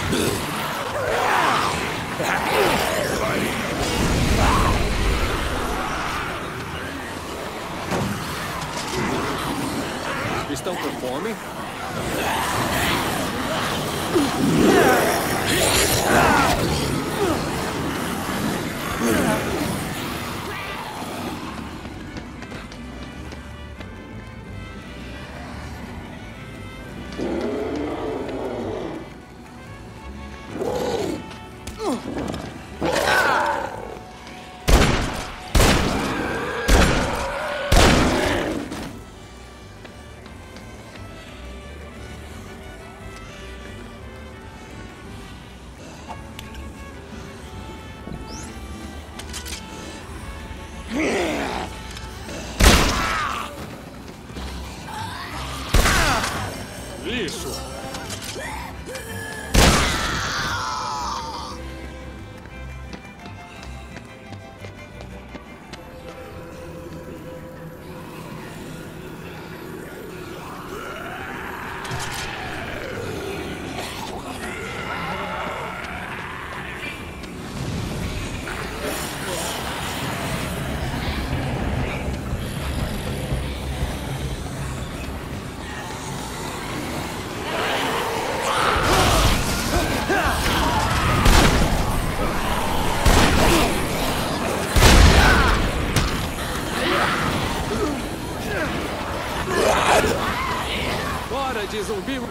Estão com fome? Isso! Hora de zumbi!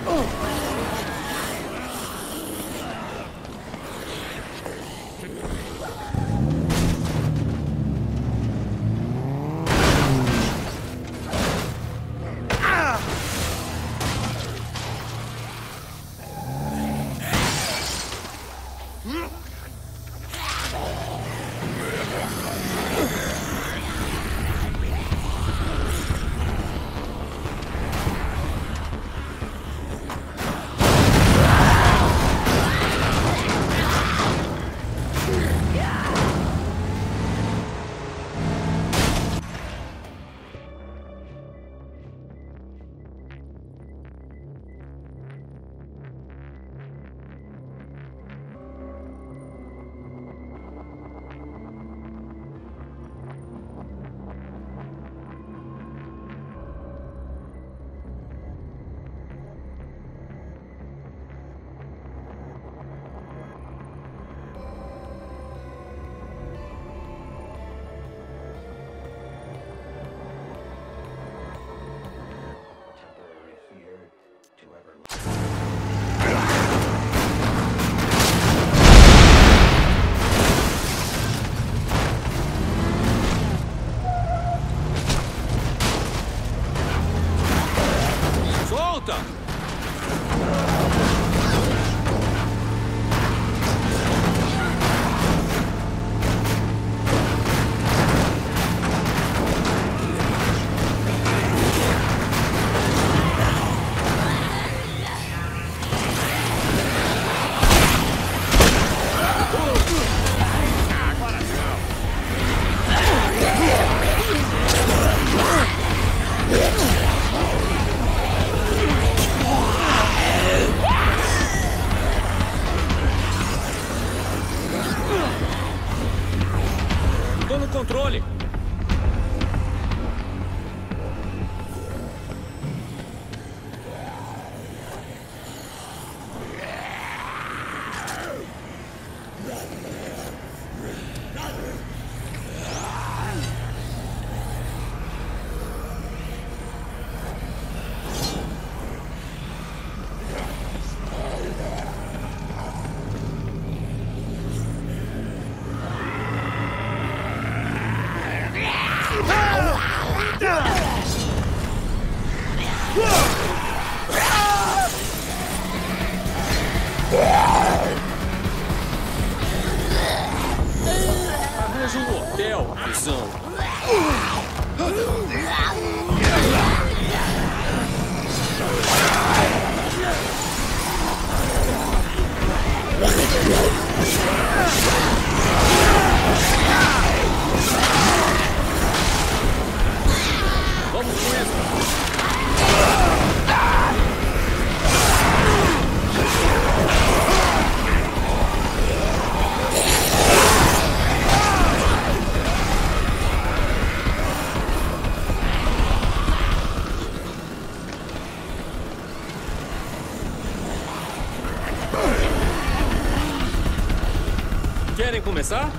Controle! Arranja um hotel, visão. Vamos com isso. Querem começar?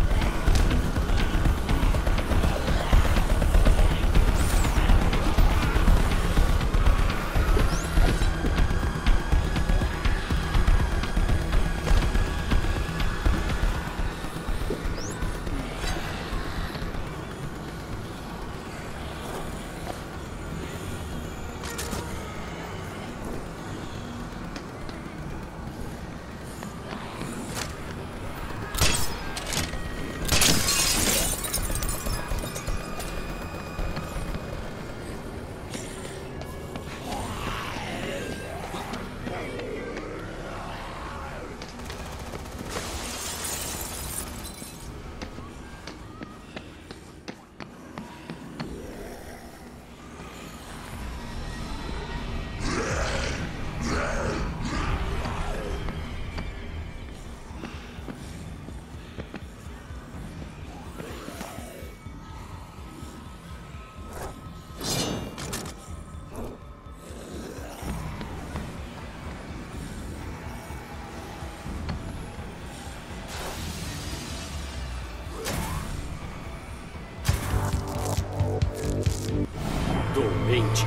Doente.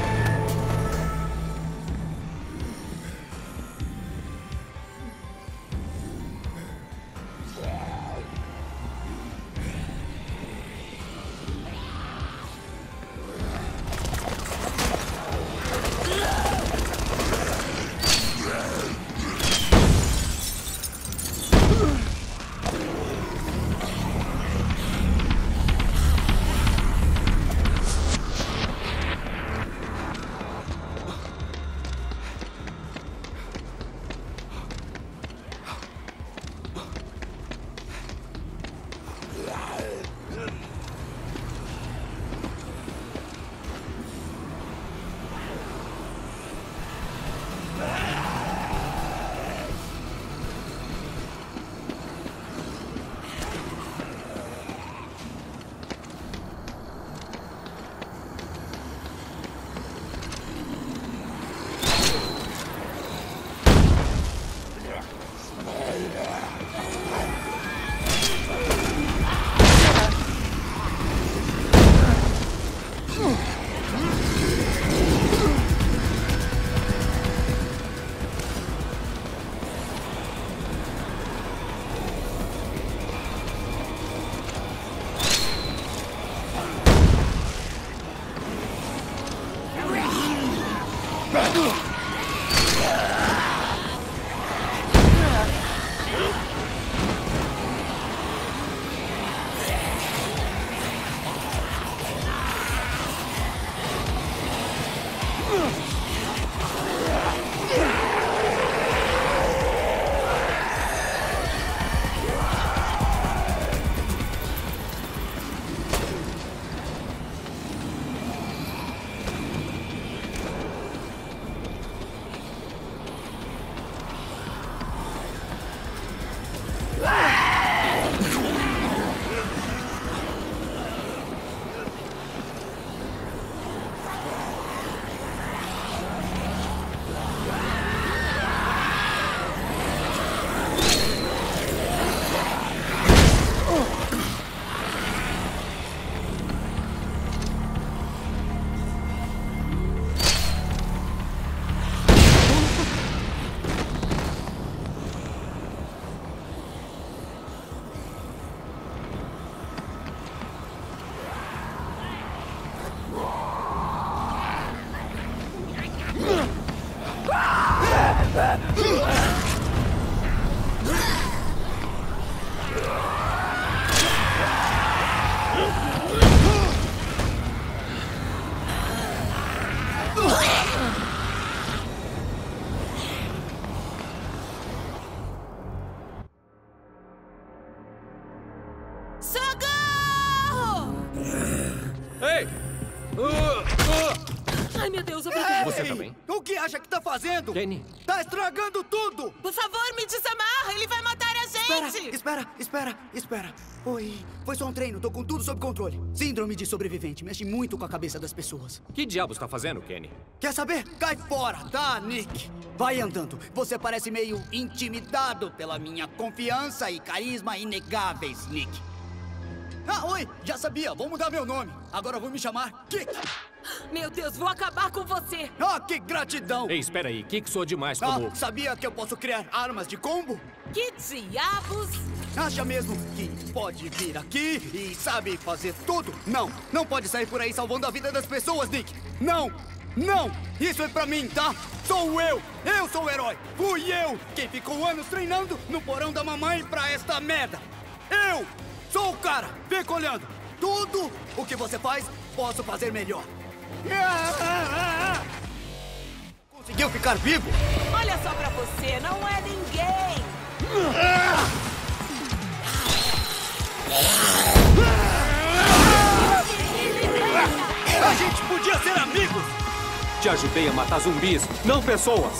Ai, meu Deus, obrigada. Você tá bem? O que acha que tá fazendo? Kenny. Tá estragando tudo! Por favor, me desamarra. Ele vai matar a gente. Espera. Foi só um treino, tô com tudo sob controle. Síndrome de sobrevivente, mexe muito com a cabeça das pessoas. Que diabos tá fazendo, Kenny? Quer saber? Cai fora, tá, Nick? Vai andando. Você parece meio intimidado pela minha confiança e carisma inegáveis, Nick. Ah, oi, já sabia, vou mudar meu nome. Agora vou me chamar Kick. Meu Deus, vou acabar com você! Ah, que gratidão! Ei, espera aí, Kick soa demais como... Sabia que eu posso criar armas de combo? Que diabos? Acha mesmo que pode vir aqui e sabe fazer tudo? Não pode sair por aí salvando a vida das pessoas, Nick! Não! Isso é pra mim, tá? Sou eu! Eu sou o herói! Fui eu quem ficou anos treinando no porão da mamãe pra esta merda! Eu sou o cara! Fica olhando! Tudo o que você faz, posso fazer melhor! Conseguiu ficar vivo? Olha só pra você, não é ninguém! A gente podia ser amigos! Te ajudei a matar zumbis, não pessoas!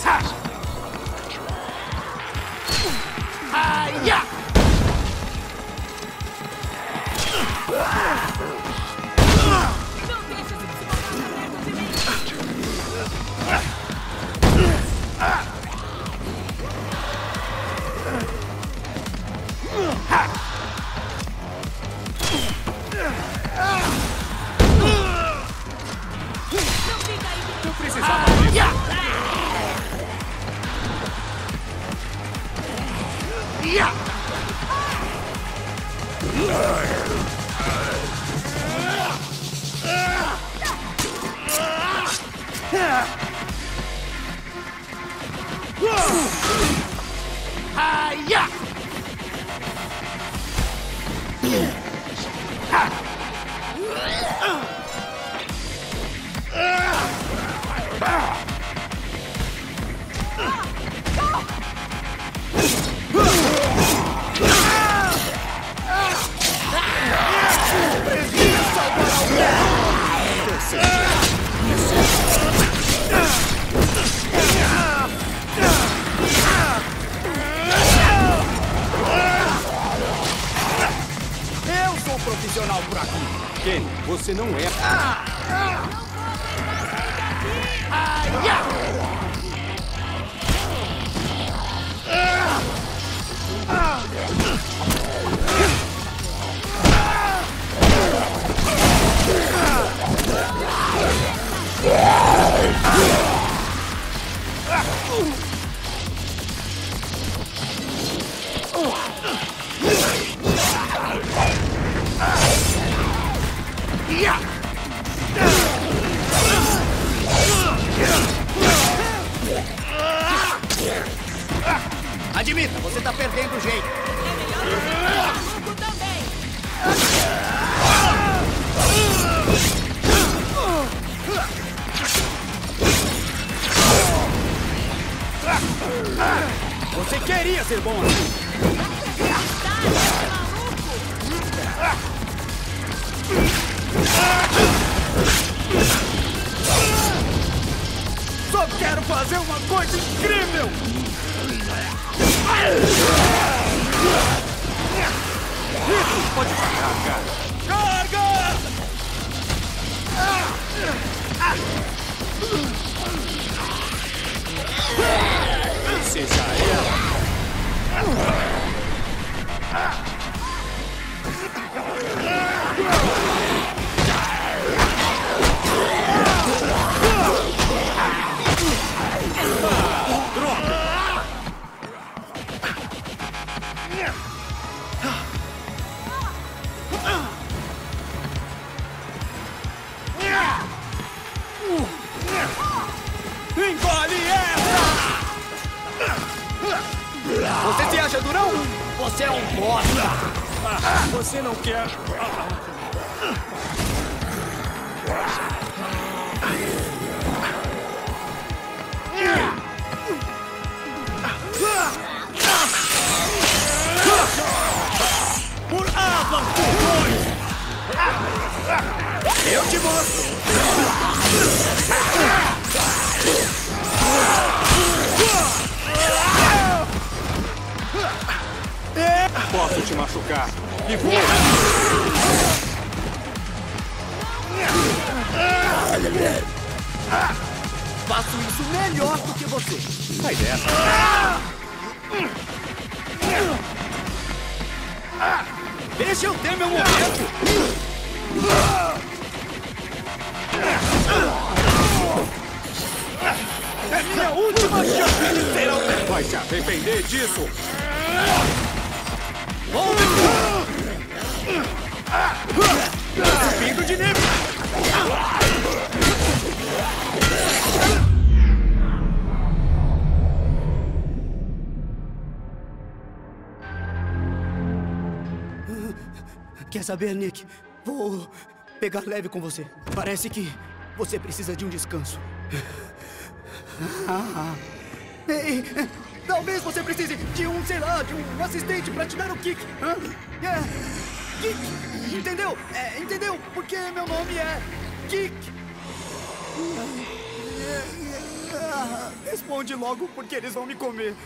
Não deixa esse psicopata perto de mim! Não fica aí! Eu precisava disso! Eu sou profissional por aqui! Kenny, você não é... Admita, você tá perdendo o jeito. É melhor você ficar maluco também! Você queria ser bom assim. Só quero fazer uma coisa incrível! Isso pode parar, cara! Carga! Seja ela! Engole essa! Você se acha durão? Você é um bosta! Você não quer... Por Ava, dois! Eu te mostro! É. posso te machucar. E vou! Faço isso melhor do que você. Sai dessa. Deixa eu ter meu momento. É minha última chance de ser alguém. Vai se arrepender disso. Subindo de nível. Quer saber, Nick? Vou pegar leve com você. Parece que você precisa de um descanso. Ei, talvez você precise de um, sei lá, de um assistente para te dar um kick. Kick, entendeu? Entendeu? Porque meu nome é Kick. Responde logo, porque eles vão me comer.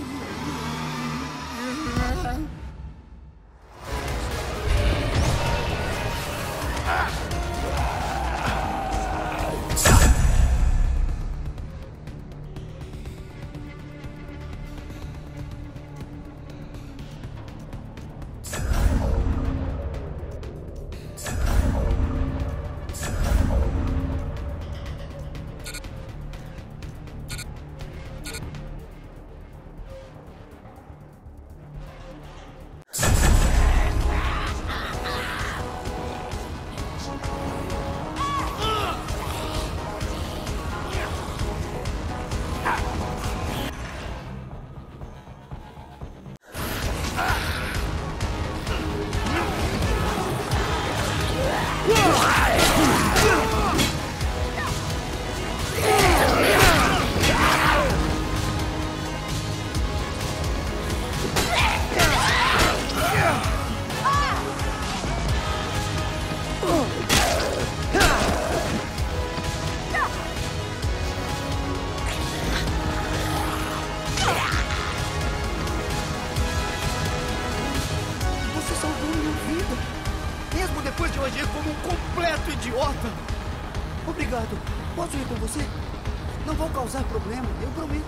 Obrigado. Posso ir com você? Não vou causar problema, eu prometo.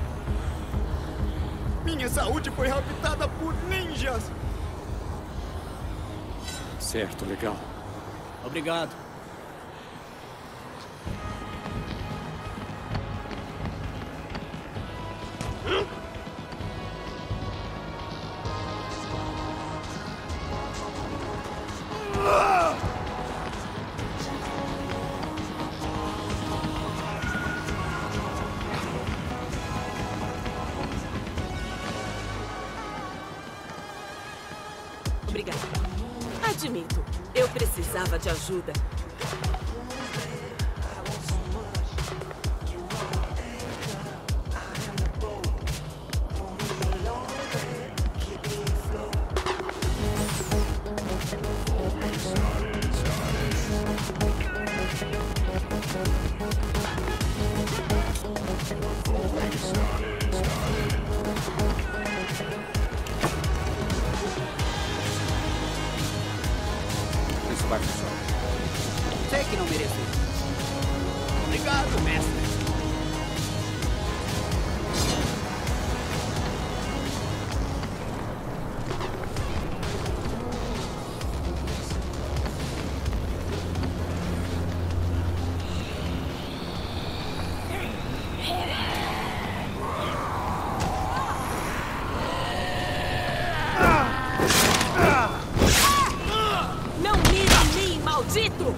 Minha saúde foi raptada por ninjas. Certo, legal. Obrigado. Obrigada. Admito, eu precisava de ajuda. Vai funcionar. Sei que não mereço. Obrigado, mestre. Maldito!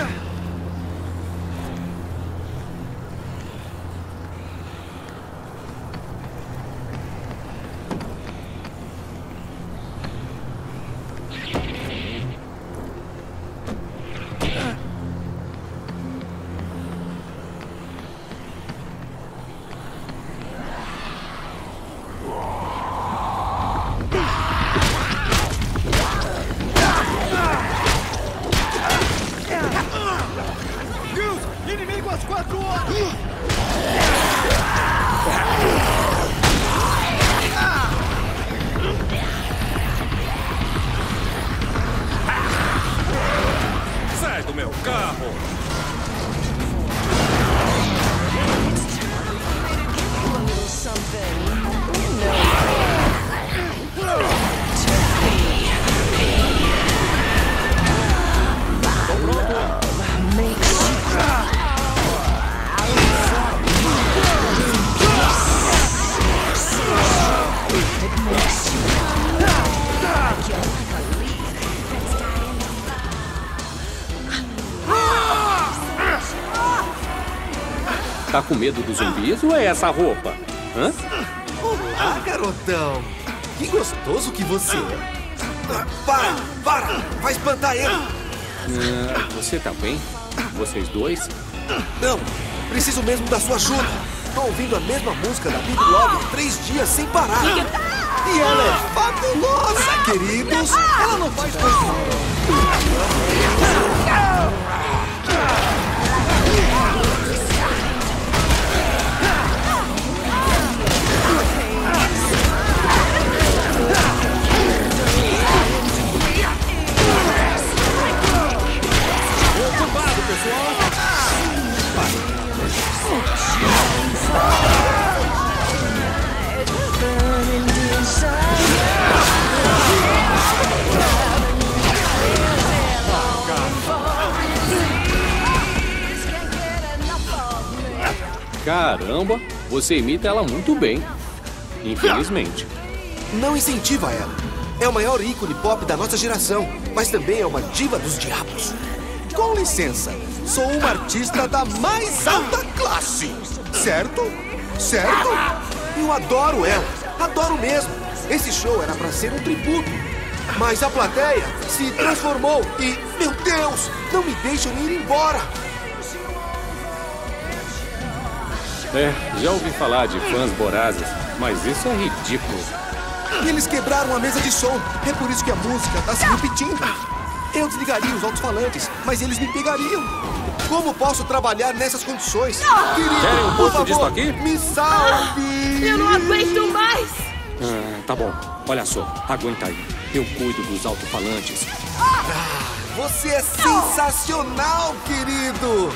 Inimigo às 4 horas! Tá com medo dos zumbis ou é essa roupa? Hã? Olá, garotão. Que gostoso que você é. Para! Vai espantar ele. Você tá bem? Vocês dois? Não, preciso mesmo da sua ajuda. Tô ouvindo a mesma música da Big Love 3 dias sem parar. E ela é fabulosa, queridos. Ela não faz Ocupado, pessoal! Caramba, você imita ela muito bem. Infelizmente. Não incentiva ela. É o maior ícone pop da nossa geração, mas também é uma diva dos diabos. Com licença, sou uma artista da mais alta classe. Certo? Certo? Eu adoro ela. Adoro mesmo. Esse show era pra ser um tributo. Mas a plateia se transformou e, meu Deus, não me deixam ir embora. Já ouvi falar de fãs vorazes, mas isso é ridículo. Eles quebraram a mesa de som. É por isso que a música tá se repetindo. Eu desligaria os alto-falantes, mas eles me pegariam. Como posso trabalhar nessas condições? Querido, Querem um por pouco favor, disso aqui? me salve! Eu não aguento mais! Tá bom, olha só, aguenta aí. Eu cuido dos alto-falantes. Você é sensacional, querido!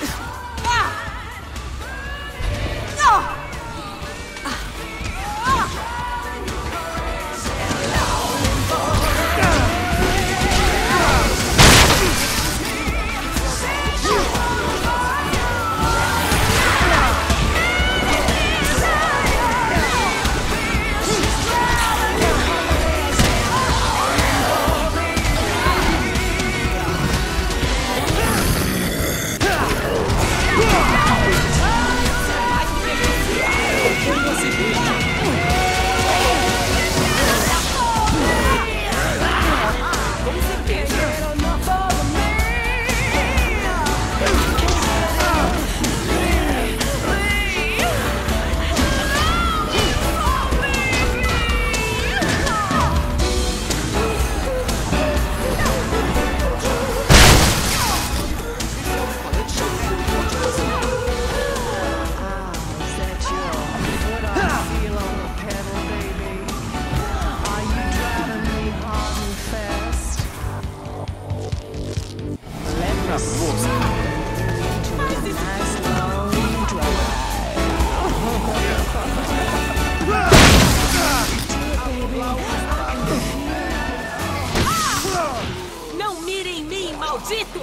Não mire em mim, maldito!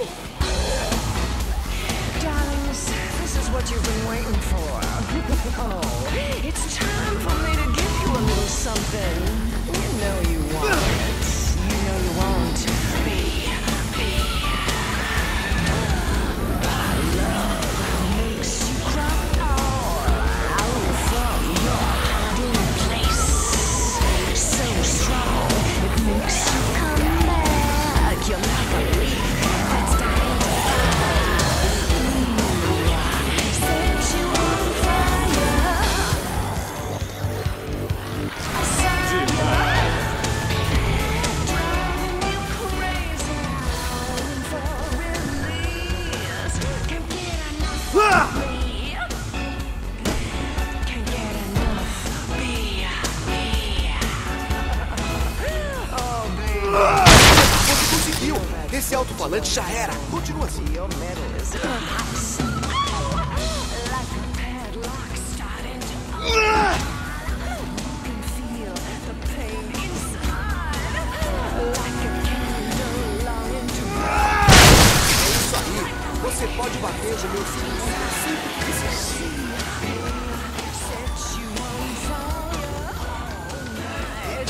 Darlings, this is what you've been waiting for. Oh, it's time for me to give you a little something. You know you want it. You know you want to be. Love makes you cry out from your hiding place. So strong, it makes you come back. You're like a leaf that's dying to set you on fire. Driving you crazy, howling for release. Can't get enough of me. Can't get enough of me. Oh, baby. Você conseguiu! Esse alto-falante já era! Continua assim. Your metal is hot. Like a padlock starting to You can feel the pain inside. Like a candle longing to É isso aí! Você pode bater no meu filho sempre que quiser. set you on fire.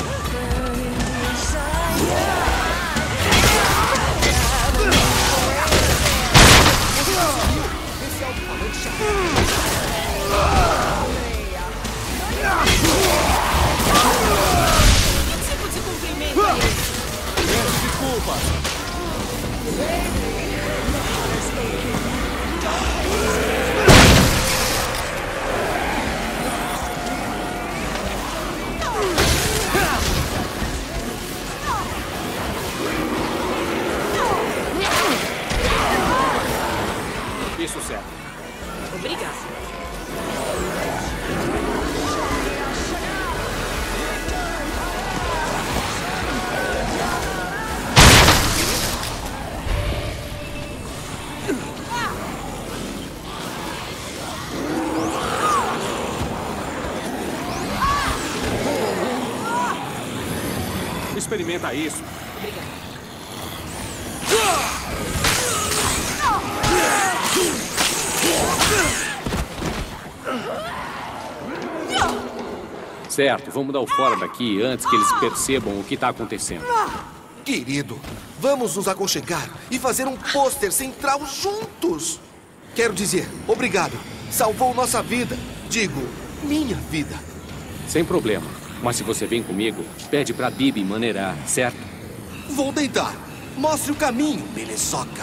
Experimenta isso. Obrigada. Certo, vamos dar o fora daqui antes que eles percebam o que está acontecendo. Querido, vamos nos aconchegar e fazer um pôster central juntos. Quero dizer, obrigado. Salvou nossa vida. Digo, minha vida. Sem problema. Mas se você vem comigo, pede pra Bibi maneirar, certo? Vou deitar. Mostre o caminho, belezoca.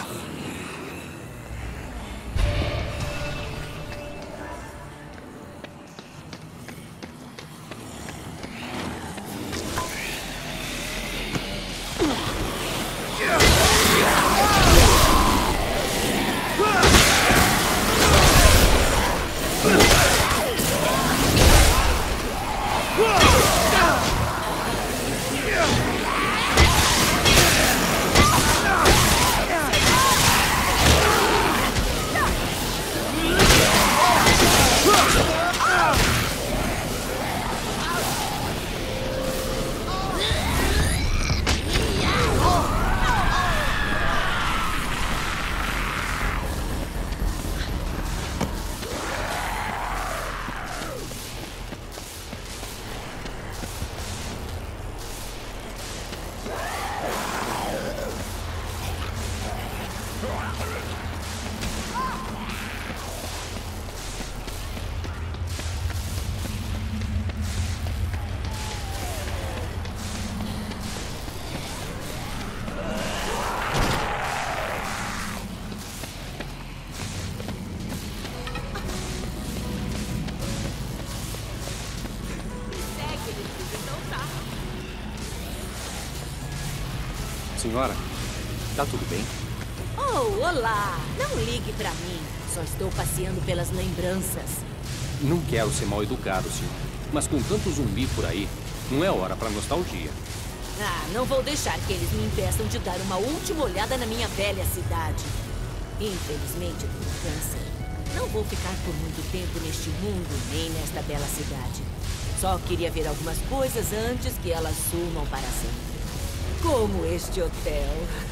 Senhora, tá tudo bem? Oh, olá! Não ligue pra mim. Só estou passeando pelas lembranças. Não quero ser mal educado, senhor. Mas com tanto zumbi por aí, não é hora pra nostalgia. Ah, não vou deixar que eles me impeçam de dar uma última olhada na minha velha cidade. Infelizmente, tenho câncer. Não vou ficar por muito tempo neste mundo, nem nesta bela cidade. Só queria ver algumas coisas antes que elas sumam para sempre. Como este hotel.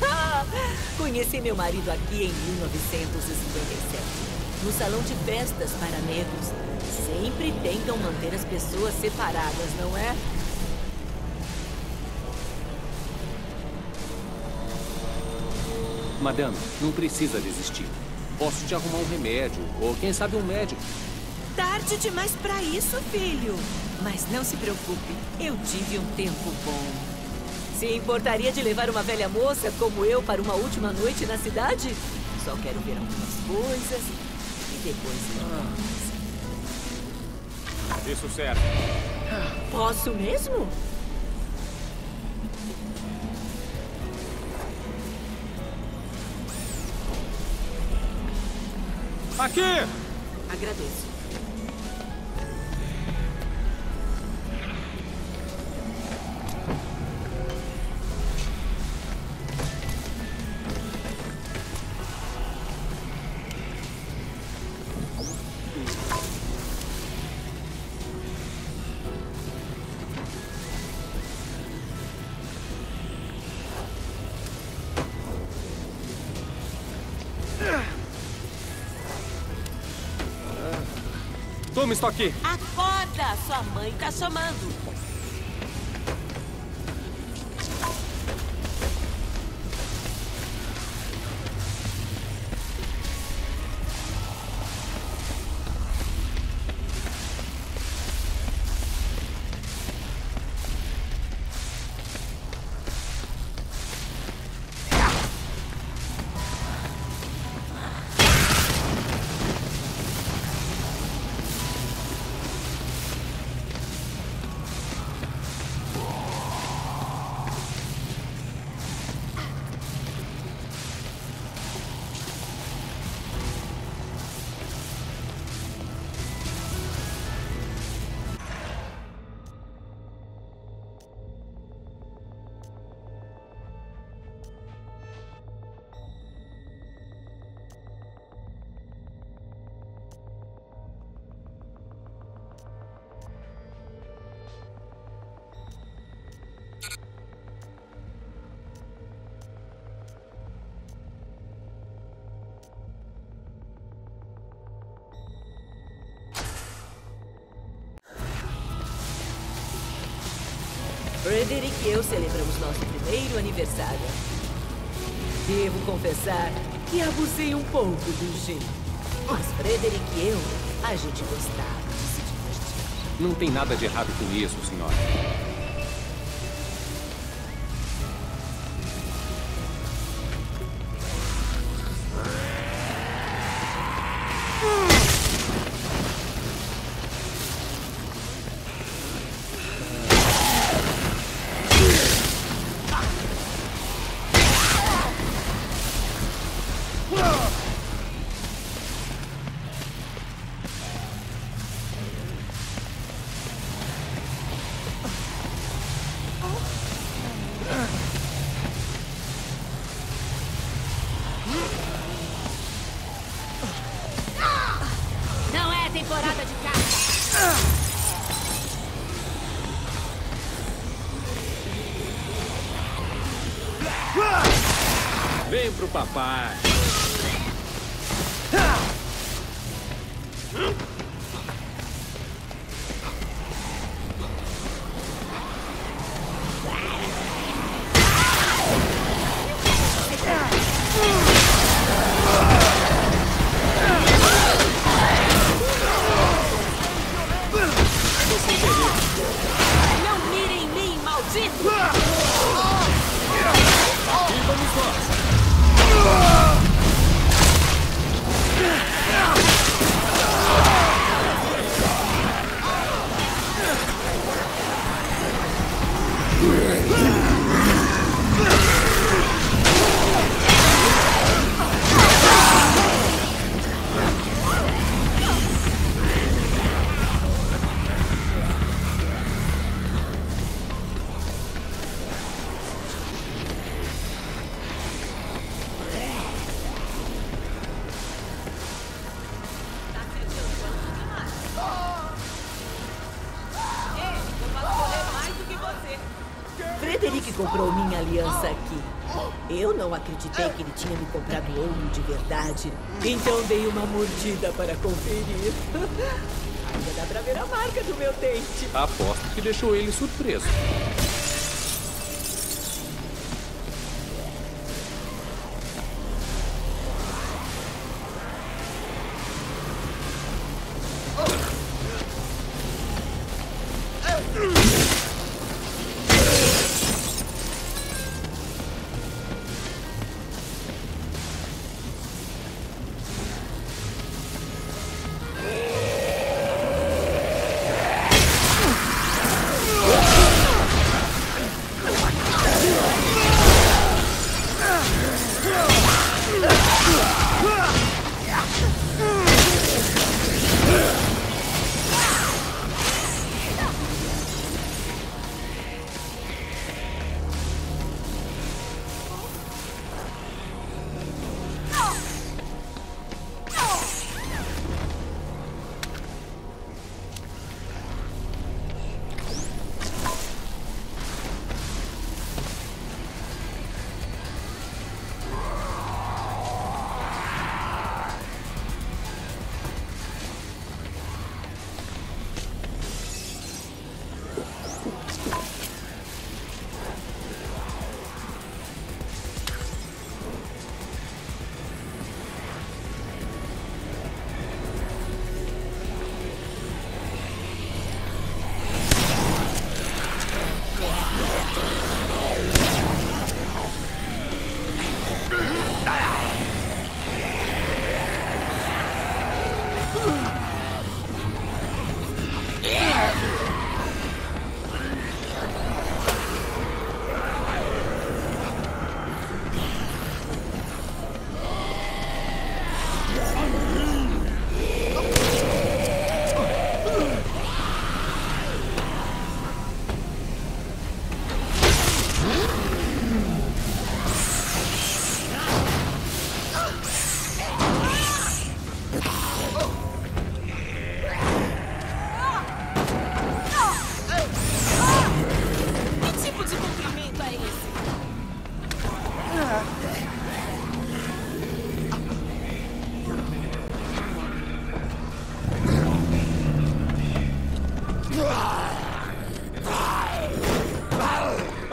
Conheci meu marido aqui em 1957, no salão de festas para negros. Sempre tentam manter as pessoas separadas, não é? Madame, não precisa desistir. Posso te arrumar um remédio, ou quem sabe um médico. Tarde demais pra isso, filho. Mas não se preocupe, eu tive um tempo bom. Se importaria de levar uma velha moça como eu para uma última noite na cidade? Só quero ver algumas coisas e depois ir. Isso serve. Posso mesmo? Aqui! Agradeço. Toma isso aqui. Acorda! Sua mãe tá chamando. Frederick e eu celebramos nosso primeiro aniversário. Devo confessar que abusei um pouco do jeito. Mas Frederick e eu, a gente gostava de se divertir. Não tem nada de errado com isso, senhora. Não é temporada de caça. Vem pro papai. Não mire em mim, maldito! E vamos nós. Frederick comprou minha aliança aqui. Eu não acreditei que ele tinha me comprado ouro de verdade. Então dei uma mordida para conferir. Ainda dá pra ver a marca do meu dente. Aposto que deixou ele surpreso.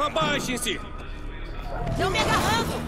Abaixem-se! Estão me agarrando!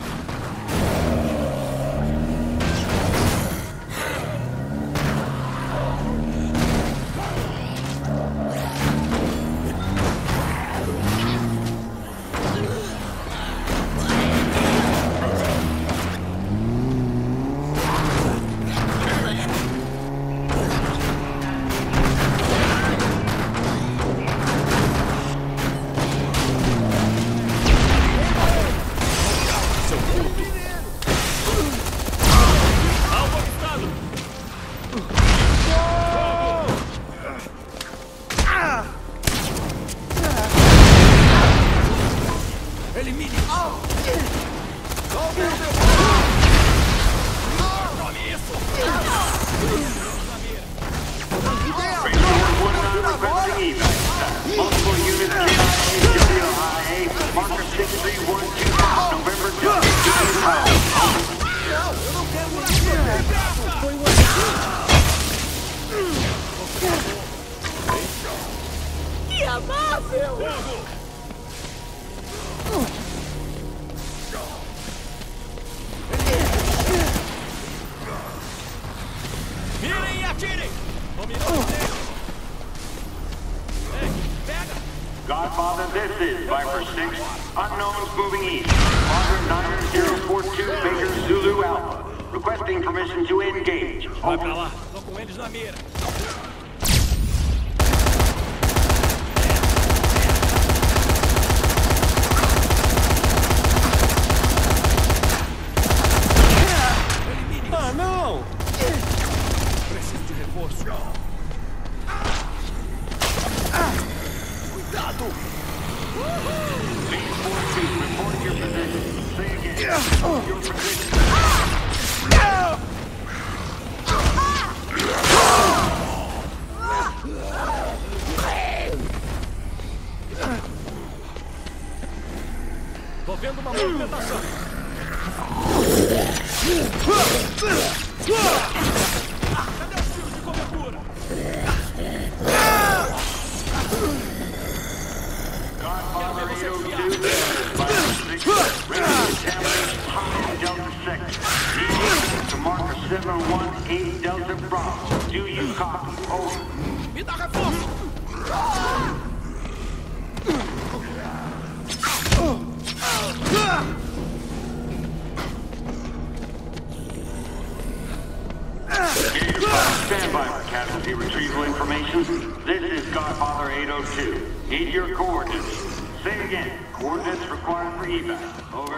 Que amável! Mirem e atirem! Ei, pega! Godfather, this is Viper 6. Unknowns moving east. Quadrant 9042 Baker Zulu Alpha. Requesting permission to engage. Vai pra lá, tô com eles na mira. Ah, não! Preciso de reforço. Cuidado! Please forces, report your position. Say again. Your position. Tô vendo uma movimentação. Cadê os tiros de cobertura? Godfather 802, this is Viper 6. Ready to contaminate high Delta sector. Need to mark a 718 Delta Bravo. Do you copy? Over. Me dá reforço! Stand by for casualty retrieval information. This is Godfather 802. Need your coordinates. Say again. Coordinates required for evac. Over.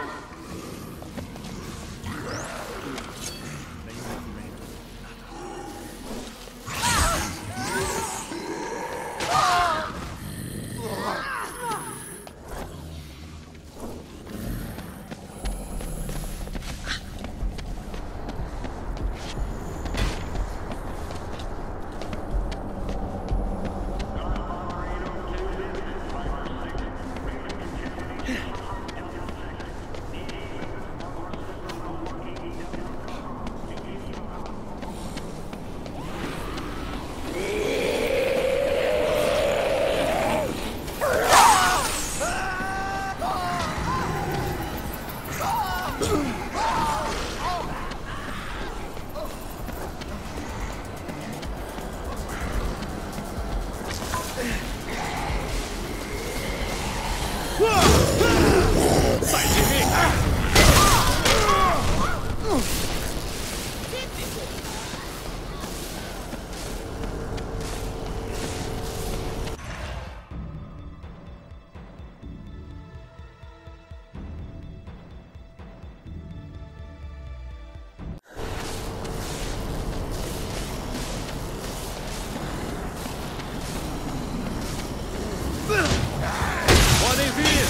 Podem vir!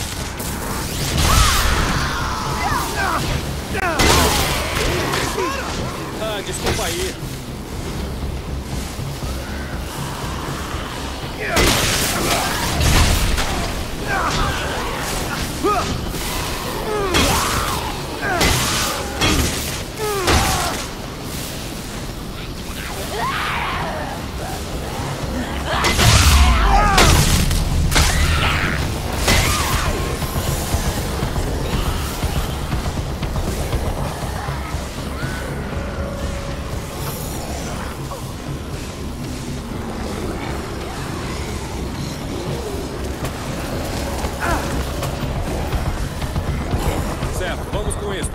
Ah, desculpa aí. esto.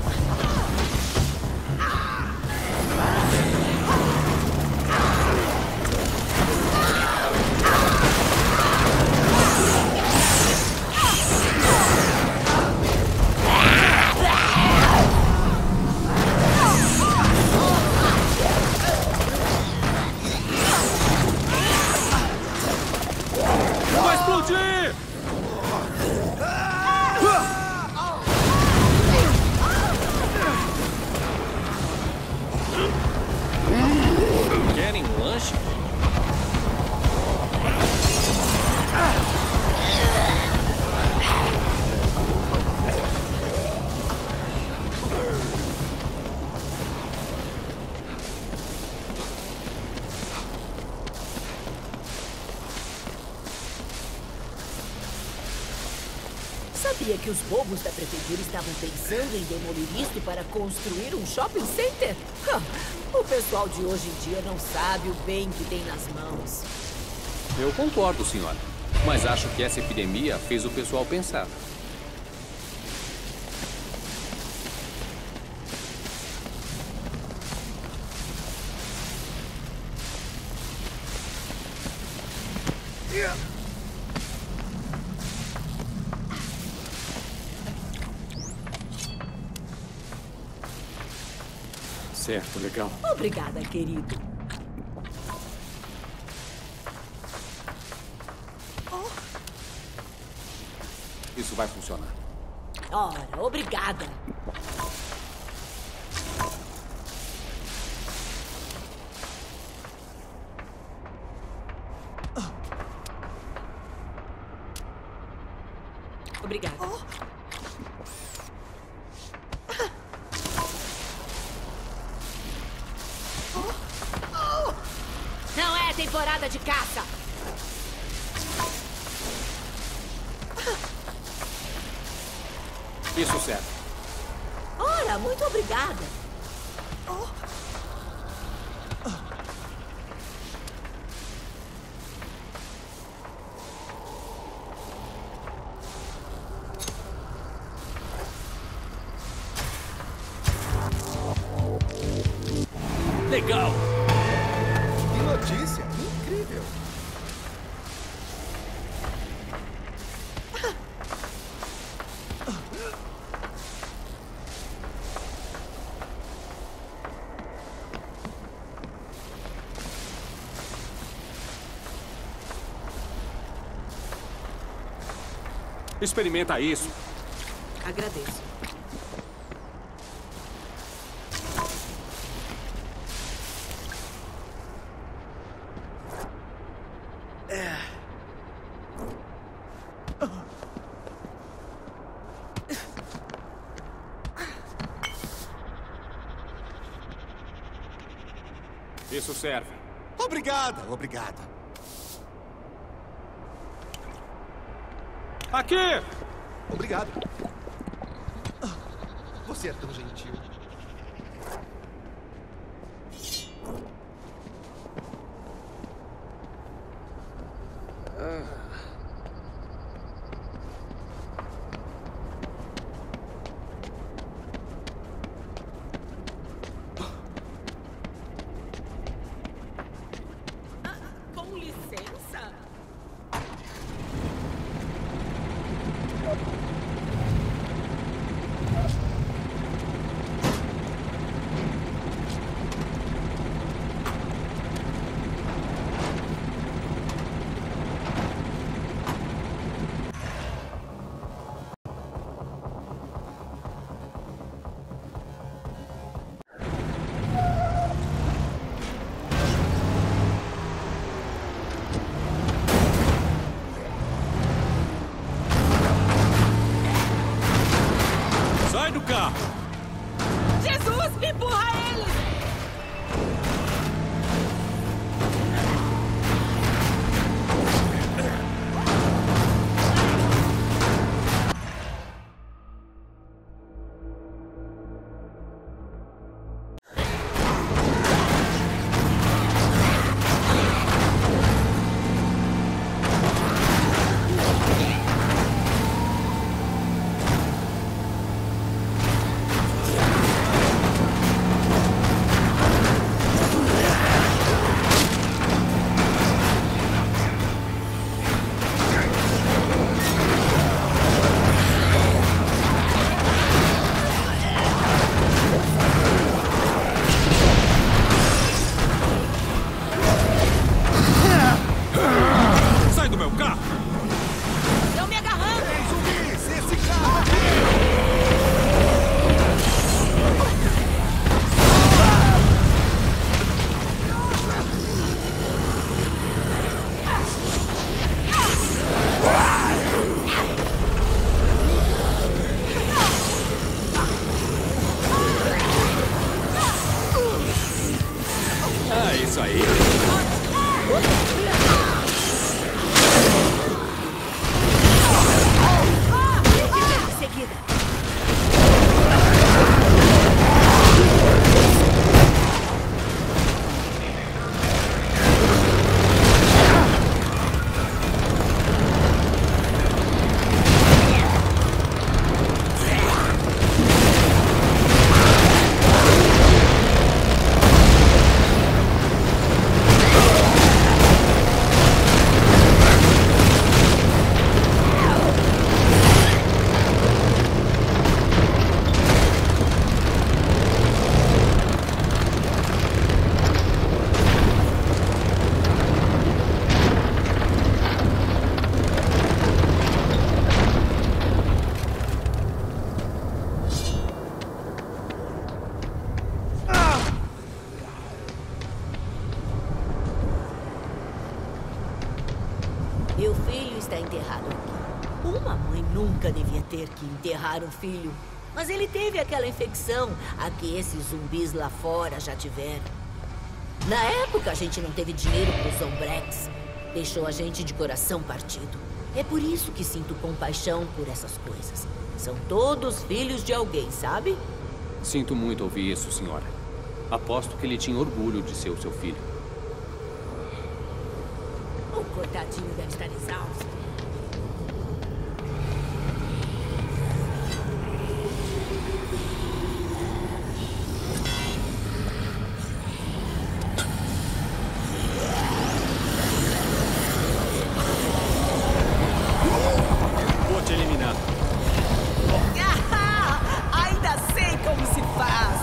Vai explodir! Querem um lanche? Sabia que os bobos da prefeitura estavam pensando em demolir isto para construir um shopping center? O pessoal de hoje em dia não sabe o bem que tem nas mãos. Eu concordo, senhora. Mas acho que essa epidemia fez o pessoal pensar. Certo, legal. Obrigada, querido. Isso vai funcionar. Ora, obrigada. Obrigada. Não é temporada de caça. Isso serve. Ora, muito obrigada. Legal! Que notícia! Incrível! Experimenta isso. Agradeço. Isso serve. Obrigada, obrigada. Aqui! Obrigado. Você é tão gentil. Com licença. mãe nunca devia ter que enterrar um filho. Mas ele teve aquela infecção, a que esses zumbis lá fora já tiveram. Na época, a gente não teve dinheiro para os Zombrex. Deixou a gente de coração partido. É por isso que sinto compaixão por essas coisas. São todos filhos de alguém, sabe? Sinto muito ouvir isso, senhora. Aposto que ele tinha orgulho de ser o seu filho. O coitadinho deve estar exausto. Vou te eliminar. Ainda sei como se faz.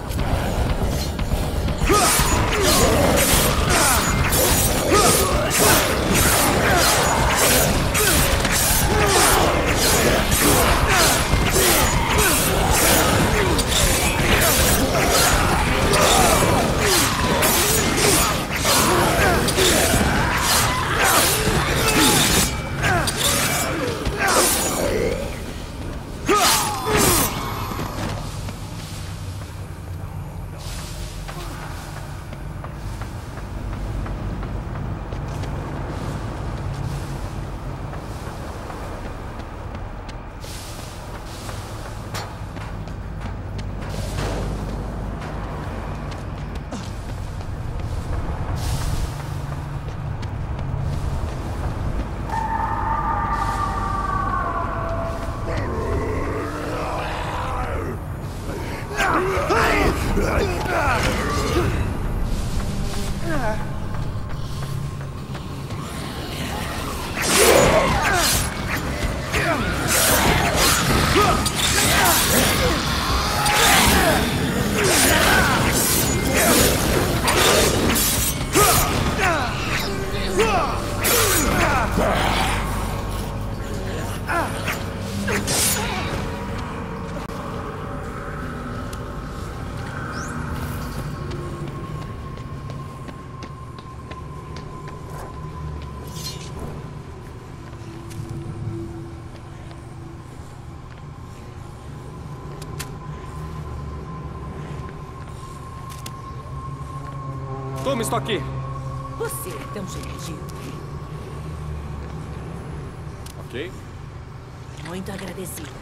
Toma isso aqui. Você é tão gentil. Ok? Muito agradecida.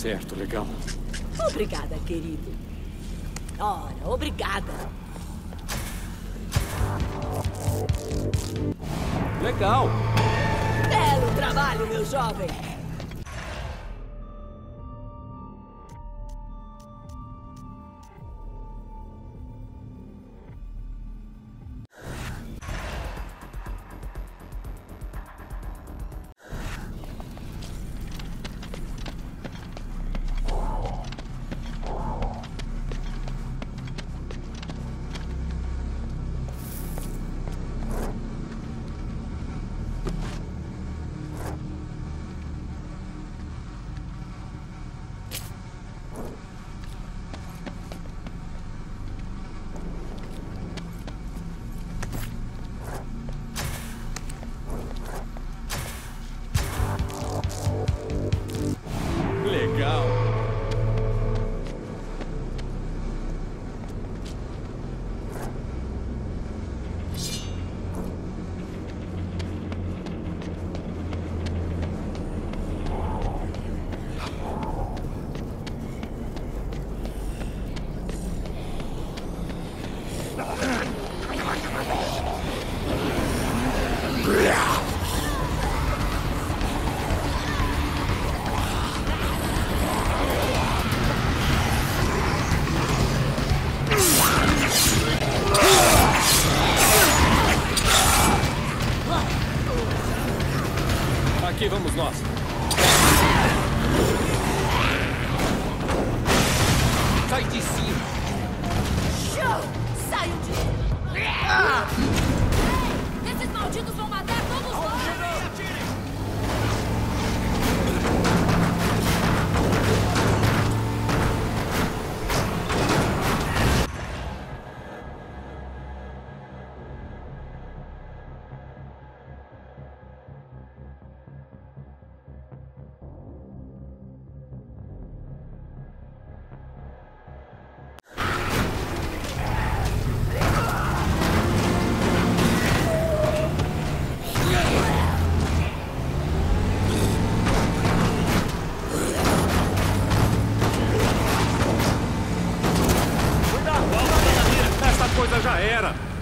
certo, legal. Obrigada, querido. Ora, obrigada. Legal. Belo trabalho, meu jovem. Legal. Aqui vamos nós. Sai de cima. Show! Saiam de... Esses malditos vão matar todos nós! Essa coisa já era.